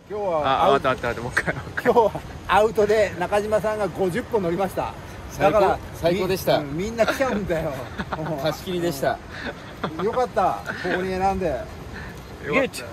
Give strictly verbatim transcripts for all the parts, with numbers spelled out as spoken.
今日はあ、あったあったあった、もう一回。 今日はアウトで中島さんがごじゅっぽん乗りました。だから最高でした。 み、うん、みんな来ちゃうんだよ。 貸し切りでした。 よかった、ここに選んで。 グッド。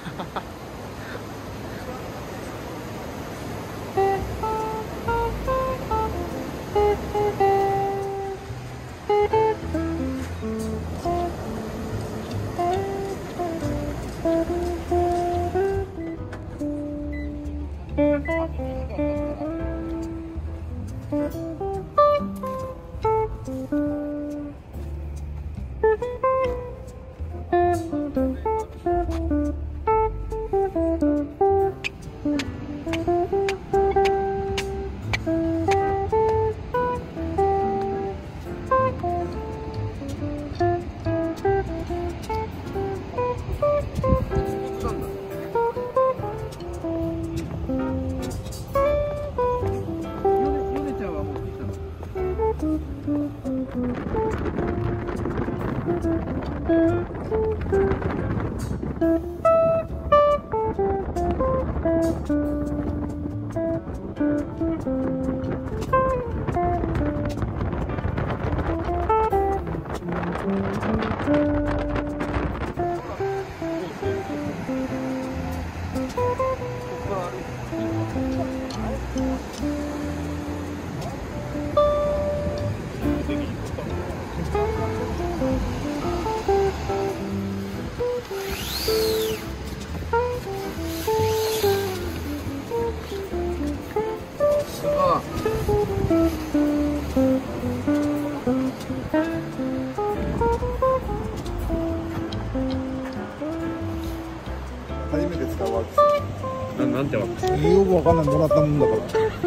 初めて使うワックス。 な、なんてワックス？ よくわかんない、もらったもんだから。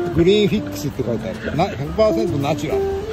グリーンフィックスって書いてある。な、ひゃくパーセント ナチュラル。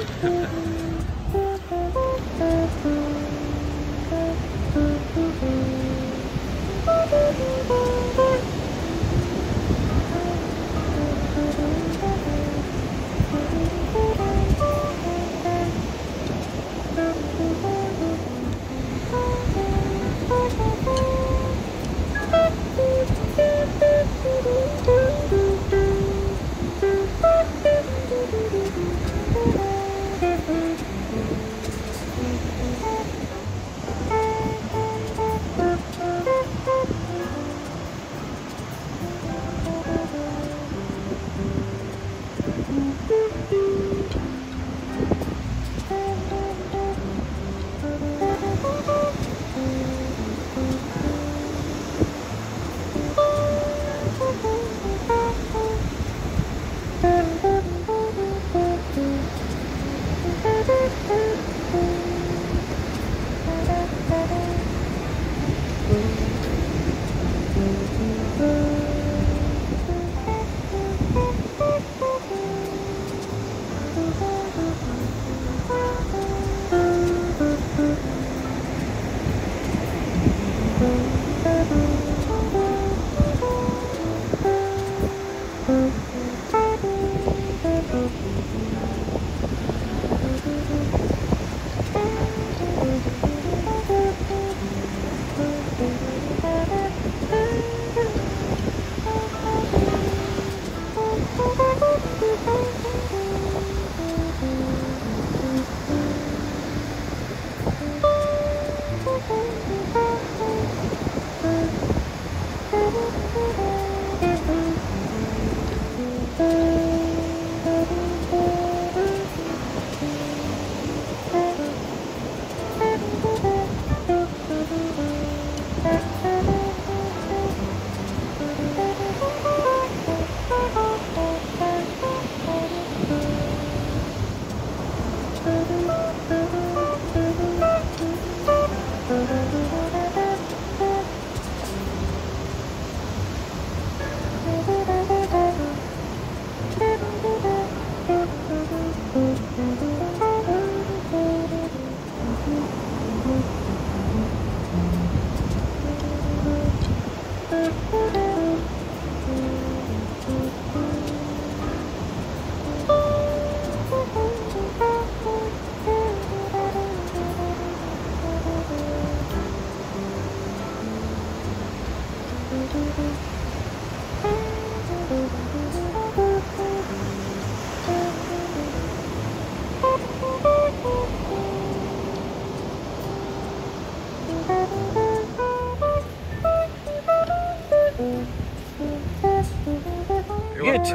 よかった。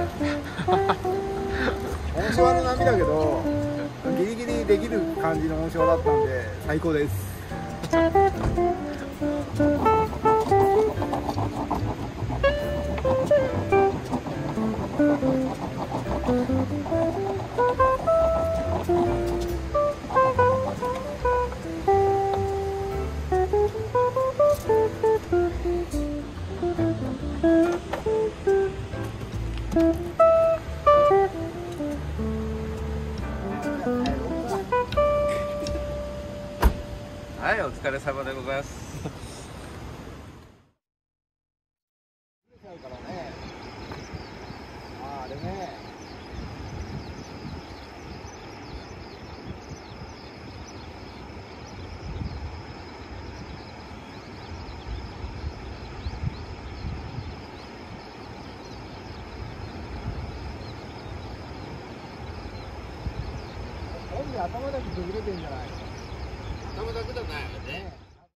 温床の波だけどギリギリできる感じの温床だったんで最高です。 はい、お疲れ様でございます。 あれね。本で頭だけ崩れてんじゃない？頭だけじゃないよね。